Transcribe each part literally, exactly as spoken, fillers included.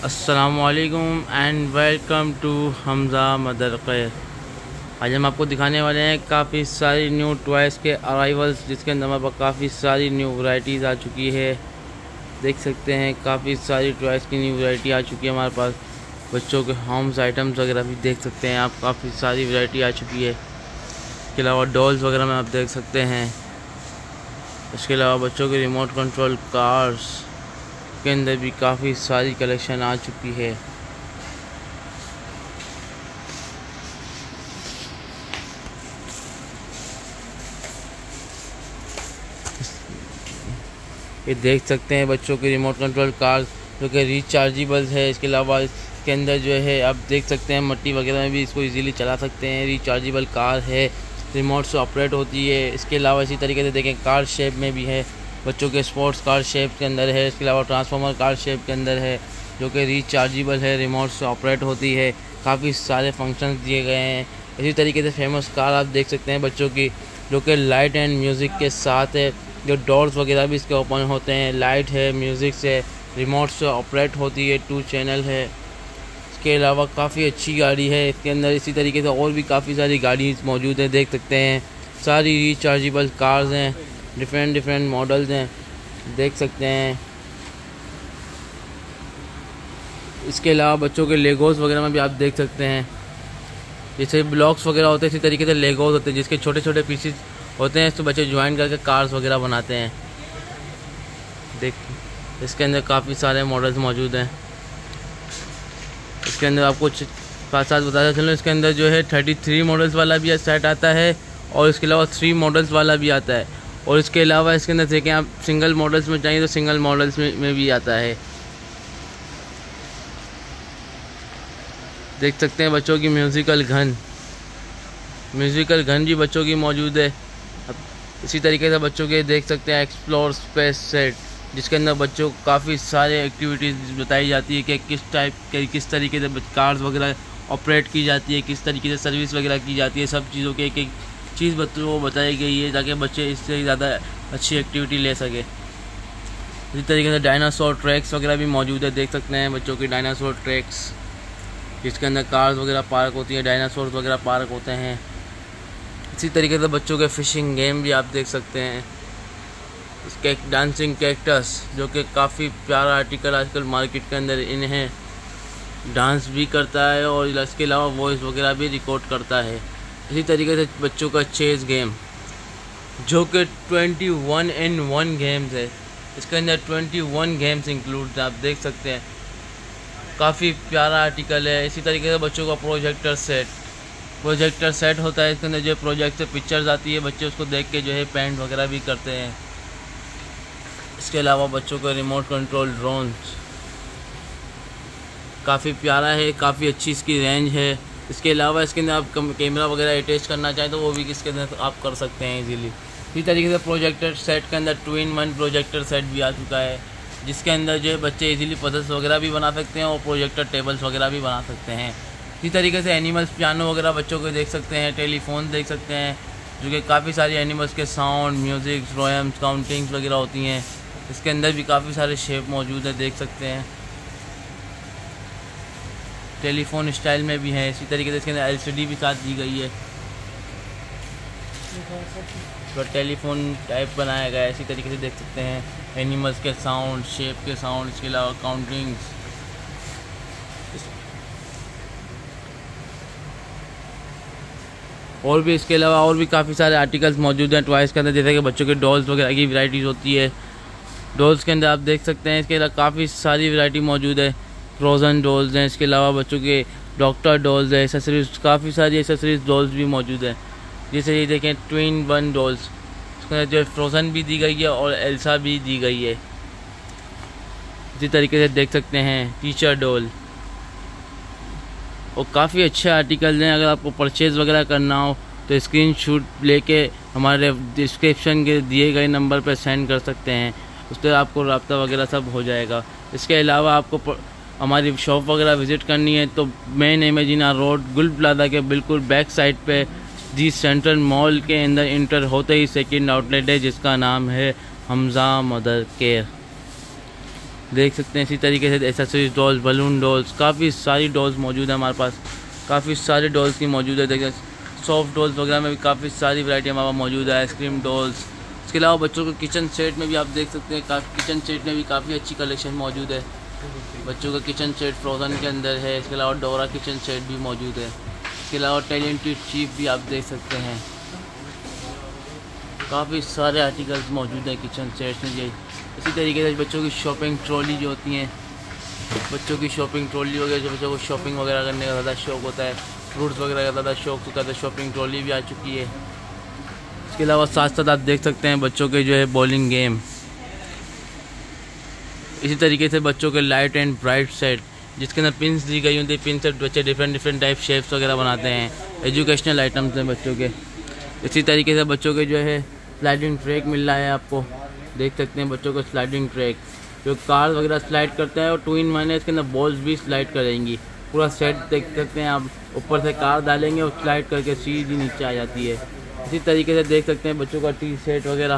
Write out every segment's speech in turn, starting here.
अस्सलामुअलैकुम and welcome to Hamza mother care. आज हम आपको दिखाने वाले हैं काफ़ी सारी न्यू टॉयज़ के अराइवल्स, जिसके अंदर हमारे पास काफ़ी सारी न्यू वैरायटीज़ आ चुकी है। देख सकते हैं काफ़ी सारी टॉयज़ की न्यू वैरायटी आ चुकी है हमारे पास। बच्चों के होम्स आइटम्स वगैरह भी देख सकते हैं आप, काफ़ी सारी वैरायटी आ चुकी है। इसके अलावा डॉल्स वगैरह में आप देख सकते हैं। इसके अलावा बच्चों के रिमोट कंट्रोल कार्स के अंदर भी काफ़ी सारी कलेक्शन आ चुकी है। ये देख सकते हैं बच्चों के रिमोट कंट्रोल कार्स जो कि रिचार्जेबल है। इसके अलावा इसके अंदर जो है आप देख सकते हैं मट्टी वगैरह में भी इसको इजीली चला सकते हैं। रिचार्जेबल कार है, रिमोट से ऑपरेट होती है। इसके अलावा इसी तरीके से देखें कार शेप में भी है, बच्चों के स्पोर्ट्स कार शेप के अंदर है। इसके अलावा ट्रांसफार्मर कार शेप के अंदर है जो कि रिचार्जेबल है, रिमोट से ऑपरेट होती है। काफ़ी सारे फंक्शंस दिए गए हैं। इसी तरीके से फेमस कार आप देख सकते हैं बच्चों की, जो कि लाइट एंड म्यूज़िक के साथ है। जो डोर्स वगैरह भी इसके ओपन होते हैं, लाइट है, म्यूज़िक से, रिमोट से ऑपरेट होती है, टू चैनल है। इसके अलावा काफ़ी अच्छी गाड़ी है इसके अंदर। इसी तरीके से और भी काफ़ी सारी गाड़ी मौजूद हैं, देख सकते हैं। सारी रिचार्जेबल कार्स हैं, डिफरेंट डिफरेंट मॉडल्स हैं, देख सकते हैं। इसके अलावा बच्चों के लेगोस वगैरह में भी आप देख सकते हैं। जैसे ब्लॉक्स वगैरह होते हैं, इसी तरीके से लेगोस होते हैं जिसके छोटे छोटे पीसेस होते हैं, इसको बच्चे ज्वाइन करके कार्स वगैरह बनाते हैं। देख इसके अंदर काफ़ी सारे मॉडल्स मौजूद हैं। इसके अंदर आपको साथ साथ बताता चलो, इसके अंदर जो है थर्टी थ्री मॉडल्स वाला भी सेट आता है और इसके अलावा थ्री मॉडल्स वाला भी आता है। और इसके अलावा इसके अंदर देखें आप सिंगल मॉडल्स में चाहिए तो सिंगल मॉडल्स में, में भी आता है। देख सकते हैं बच्चों की म्यूज़िकल गन म्यूज़िकल गन भी बच्चों की मौजूद है। अब इसी तरीके से बच्चों के देख सकते हैं एक्सप्लोर स्पेस सेट, जिसके अंदर बच्चों को काफ़ी सारे एक्टिविटीज़ बताई जाती है कि किस टाइप के किस तरीके से कार्स वगैरह ऑपरेट की जाती है, किस तरीके से सर्विस वगैरह की जाती है। सब चीज़ों के एक एक चीज़ बच्चों को बताई गई है ताकि बच्चे इससे ज़्यादा अच्छी एक्टिविटी ले सके। इसी तरीके से डायनासोर ट्रैक्स वगैरह भी मौजूद है, देख सकते हैं बच्चों की डायनासोर ट्रैक्स, जिसके अंदर कार्स वगैरह पार्क होती हैं, डायनासोर वगैरह पार्क होते हैं। इसी तरीके से बच्चों के फ़िशिंग गेम भी आप देख सकते हैं। इसके डांसिंग कैक्टस जो कि काफ़ी प्यारा आर्टिकल आजकल मार्केट के अंदर इन्हें डांस भी करता है और इसके अलावा वॉइस वगैरह भी रिकॉर्ड करता है। इसी तरीके से बच्चों का चेस गेम जो कि twenty one in one games है, इसके अंदर ट्वेंटी वन गेम्स इंक्लूड है, आप देख सकते हैं। काफ़ी प्यारा आर्टिकल है। इसी तरीके से बच्चों का प्रोजेक्टर सेट प्रोजेक्टर सेट होता है, इसके अंदर जो प्रोजेक्ट से पिक्चर्स आती है, बच्चे उसको देख के जो है पेंट वगैरह भी करते हैं। इसके अलावा बच्चों का रिमोट कंट्रोल ड्रोन्स काफ़ी प्यारा है, काफ़ी अच्छी इसकी रेंज है। इसके अलावा इसके अंदर आप कैमरा वगैरह अटैच करना चाहें तो वो भी इसके अंदर आप कर सकते हैं इजीली। इसी तरीके से प्रोजेक्टर सेट के अंदर two in one projector set भी आ चुका है, जिसके अंदर जो है बच्चे इजीली पजल्स वगैरह भी बना सकते हैं और प्रोजेक्टर टेबल्स वगैरह भी बना सकते हैं। इसी तरीके से एनिमल्स पियानो वगैरह बच्चों को देख सकते हैं, टेलीफोन देख सकते हैं जो कि काफ़ी सारी एनिमल्स के साउंड, म्यूज़िक, रोयम्स, काउंटिंग्स वगैरह होती हैं। इसके अंदर भी काफ़ी सारे शेप मौजूद है, देख सकते हैं। टेलीफोन स्टाइल में भी है। इसी तरीके से इसके अंदर एलसीडी भी साथ दी गई है, तो टेलीफोन टाइप बनाया गया है। इसी तरीके से देख सकते हैं एनिमल्स के साउंड, शेप के साउंड, इसके अलावा काउंटिंग्स। और भी इसके अलावा और भी काफ़ी सारे आर्टिकल्स मौजूद हैं टॉयज़ के अंदर, जैसे कि बच्चों के डॉल्स वगैरह की वैराइटीज़ होती है। डॉल्स के अंदर आप देख सकते हैं इसके अलावा काफ़ी सारी वैरायटी मौजूद है। फ्रोज़न डॉल्स हैं, इसके अलावा बच्चों के डॉक्टर डॉल्स है, एसेसरीज, काफ़ी सारी एसेसरीज डॉल्स भी मौजूद हैं। जैसे ये देखें ट्विन वन डॉल्स, इसके अंदर जो फ्रोज़न भी दी गई है और एल्सा भी दी गई है। इसी तरीके से देख सकते हैं टीचर डॉल, और काफ़ी अच्छे आर्टिकल्स हैं। अगर आपको परचेज़ वगैरह करना हो तो स्क्रीनशॉट लेके हमारे डिस्क्रिप्शन के दिए गए नंबर पर सेंड कर सकते हैं, उस पर आपको रब्ता वगैरह सब हो जाएगा। इसके अलावा आपको हमारी शॉप वगैरह विज़िट करनी है तो मेन इमेजिना रोड गुल प्लाजा के बिल्कुल बैक साइड पे दी सेंट्रल मॉल के अंदर इंटर होते ही सेकंड आउटलेट है, जिसका नाम है हमज़ा मदर केयर। देख सकते हैं। इसी तरीके से एसेसरीज डॉल्स, बलून डॉल्स, काफ़ी सारी डॉल्स मौजूद है हमारे पास, काफ़ी सारे डॉल्स की मौजूद है। देखिए सॉफ्ट डॉल्स वगैरह में भी काफ़ी सारी वैरायटी हमारे पास मौजूद है, आइसक्रीम डॉल्स। इसके अलावा बच्चों को किचन सेट में भी आप देख सकते हैं, किचन सेट में भी काफ़ी अच्छी कलेक्शन मौजूद है। बच्चों का किचन सेट फ्रोज़न के अंदर है। इसके अलावा डोरा किचन सेट भी मौजूद है। इसके अलावा टैलेंटेड चीफ भी आप देख सकते हैं। काफ़ी सारे आर्टिकल्स मौजूद हैं किचन सेट में। ये इसी तरीके से बच्चों की शॉपिंग ट्रॉली जो होती हैं, बच्चों की शॉपिंग ट्रॉली वगैरह, जो बच्चों को शॉपिंग वगैरह करने का ज़्यादा शौक़ होता है, फ्रूट्स वगैरह का ज़्यादा शौक़ होता है, तो शॉपिंग ट्रॉली भी आ चुकी है। इसके अलावा साथ साथ आप देख सकते हैं बच्चों के जो है बॉलिंग गेम। इसी तरीके से बच्चों के लाइट एंड ब्राइट सेट, जिसके अंदर पिन्स दी गई होती है। पिन से बच्चे डिफरेंट डिफरेंट टाइप शेप्स वगैरह बनाते हैं। एजुकेशनल आइटम्स हैं बच्चों के। इसी तरीके से बच्चों के जो है स्लाइडिंग ट्रैक मिल रहा है आपको, देख सकते हैं बच्चों को स्लाइडिंग ट्रैक, जो कार वगैरह स्लाइड करता है, और टू इन वन है। इसके अंदर बॉल्स भी स्लाइड करेंगी। पूरा सेट देख सकते हैं आप, ऊपर से कार डालेंगे और स्लाइड करके सीधी नीचे आ जाती है। इसी तरीके से देख सकते हैं बच्चों का टी सेट वगैरह,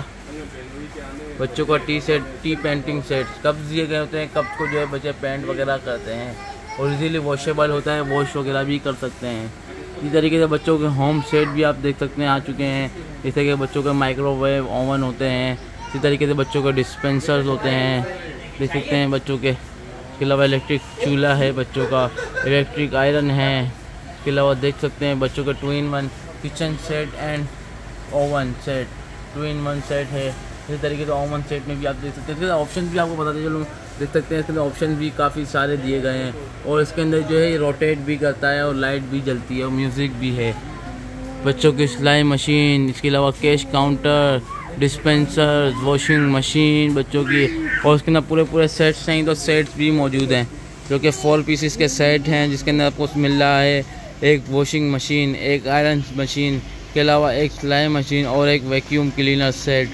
बच्चों का tea set, tea painting set, cups दिए गए होते हैं। कप्स को जो है बच्चे पेंट वगैरह करते हैं और इजीली वॉशेबल होता है, वॉश वगैरह भी कर सकते हैं। इसी तरीके से बच्चों के होम सेट भी आप देख सकते हैं आ चुके हैं, जैसे कि बच्चों के माइक्रोवेव ओवन होते हैं। इसी तरीके से बच्चों के डिस्पेंसर्स होते हैं, देख सकते हैं बच्चों के। इसके अलावा इलेक्ट्रिक चूल्हा है बच्चों का, इलेक्ट्रिक आयरन है। इसके अलावा देख सकते हैं बच्चों का two in one kitchen set and oven set, two in one set है। इसी तरीके से ओवन सेट में भी आप देख सकते हैं। इसके ऑप्शन भी आपको बताते चलूँ, देख सकते हैं इसके अंदर ऑप्शन भी काफ़ी सारे दिए गए हैं, और इसके अंदर जो है ये रोटेट भी करता है और लाइट भी जलती है और म्यूज़िक भी है। बच्चों की सिलाई मशीन, इसके अलावा cash counter, dispenser, washing machine बच्चों की, और उसके अंदर पूरे पूरे सेट्स हैं। तो सेट्स भी मौजूद हैं जो कि फोर पीसेस के सेट हैं, जिसके अंदर आपको मिल रहा है एक वॉशिंग मशीन, एक आयरन मशीन के अलावा एक सिलाई मशीन और एक वैक्यूम क्लीनर सेट।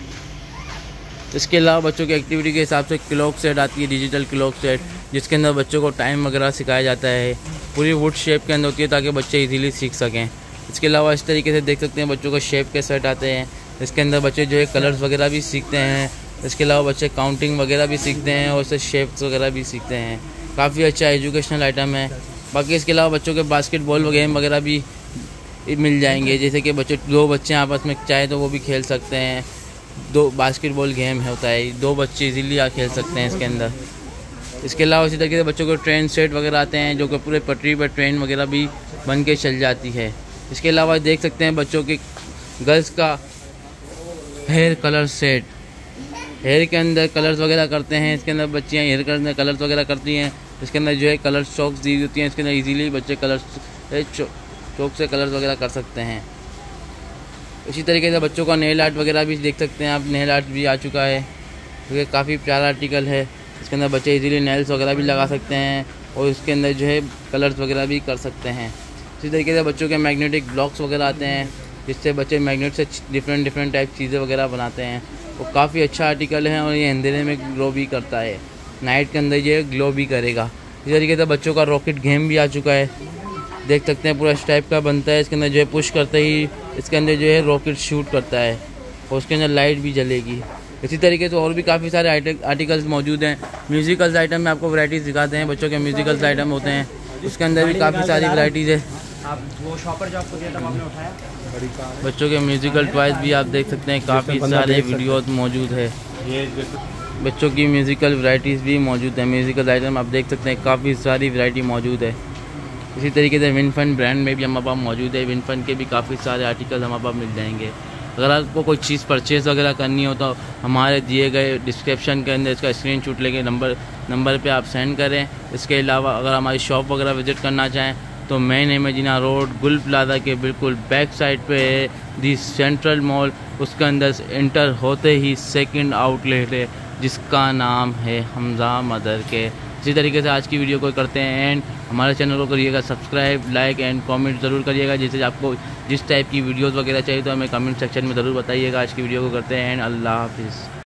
इसके अलावा बच्चों की एक्टिविटी के हिसाब से क्लॉक सेट आती है, डिजिटल क्लॉक सेट, जिसके अंदर बच्चों को टाइम वगैरह सिखाया जाता है। पूरी वुड शेप के अंदर होती है ताकि बच्चे इजीली सीख सकें। इसके अलावा इस तरीके से देख सकते हैं बच्चों को शेप के सेट आते हैं, इसके अंदर बच्चे जो है कलर्स वगैरह भी सीखते हैं। इसके अलावा बच्चे काउंटिंग वगैरह भी सीखते हैं और उससे शेप्स वगैरह भी सीखते हैं। काफ़ी अच्छा एजुकेशनल आइटम है। बाकी इसके अलावा बच्चों के बास्केटबॉल गेम वगैरह भी मिल जाएंगे, जैसे कि बच्चे दो बच्चे आपस में चाहे तो वो भी खेल सकते हैं। दो बास्केटबॉल गेम होता है, दो बच्चे इजीली आ खेल सकते हैं इसके अंदर। इसके अलावा इसी तरीके से बच्चों को ट्रेन सेट वगैरह आते हैं, जो कि पूरे पटरी पर ट्रेन वगैरह भी बन के चल जाती है। इसके अलावा देख सकते हैं बच्चों के गर्ल्स का हेयर कलर सेट, हेयर के अंदर कलर्स वगैरह करते हैं। इसके अंदर बच्चियाँ हेयर के अंदर कलर्स वगैरह करती हैं। इसके अंदर जो है कलर चॉक्स दी होती हैं, इसके अंदर इजीली बच्चे कलर्स चौक से कलर्स वगैरह कर सकते हैं। इसी तरीके से बच्चों का नेल आर्ट वगैरह भी देख सकते हैं आप, नेल आर्ट भी आ चुका है, जो कि काफ़ी प्यारा आर्टिकल है। इसके अंदर बच्चे इजीली नेल्स वगैरह भी लगा सकते हैं और इसके अंदर जो है कलर्स वगैरह भी कर सकते हैं। इसी तरीके से बच्चों के मैग्नेटिक ब्लॉक्स वगैरह आते हैं, जिससे बच्चे मैग्नेट से डिफरेंट डिफरेंट टाइप चीज़ें वगैरह बनाते हैं। वो काफ़ी अच्छा आर्टिकल है और ये अंधेरे में ग्लो भी करता है, नाइट के अंदर ये ग्लो भी करेगा। इसी तरीके से बच्चों का रॉकेट गेम भी आ चुका है, देख सकते हैं पूरा इस टाइप का बनता है। इसके अंदर जो है पुश करते ही इसके अंदर जो है रॉकेट शूट करता है और उसके अंदर लाइट भी जलेगी। इसी तरीके से और भी काफ़ी सारे आर्टिकल्स मौजूद हैं। म्यूज़िकल्स आइटम में आपको वैराइटीज़ दिखाते हैं, बच्चों के म्यूज़िकल्स आइटम होते हैं, उसके अंदर भी काफ़ी सारी वैराइटीज़ है। आप वो शॉपर जो आपको दिया था आपने उठाया। बच्चों के म्यूज़िकल टॉयज़ भी आप देख सकते हैं, काफ़ी सारे वीडियोज़ मौजूद है। बच्चों की म्यूज़िकल वैराइटीज़ भी मौजूद है, म्यूज़िकल आइटम आप देख सकते हैं, काफ़ी सारी वैरायटी मौजूद है। इसी तरीके से विनफन ब्रांड में भी हमारे पास मौजूद है, विनफन के भी काफ़ी सारे आर्टिकल हमारे पास मिल जाएंगे। अगर आपको कोई चीज़ परचेज़ वगैरह करनी हो तो हमारे दिए गए डिस्क्रिप्शन के अंदर इसका स्क्रीनशॉट लेके नंबर नंबर पे आप सेंड करें। इसके अलावा अगर हमारी शॉप वगैरह विज़िट करना चाहें तो मेन इमेजिना रोड गुल प्लाजा के बिल्कुल बैक साइड पे है दी सेंट्रल मॉल, उसके अंदर इंटर होते ही सेकंड आउटलेट है जिसका नाम है हमजा मदर के। इसी तरीके से आज की वीडियो को करते हैं एंड हमारे चैनल को करिएगा सब्सक्राइब, लाइक एंड कमेंट ज़रूर करिएगा। जैसे आपको जिस टाइप की वीडियोस वगैरह चाहिए तो हमें कमेंट सेक्शन में ज़रूर बताइएगा। आज की वीडियो को करते हैं एंड अल्लाह हाफिज़।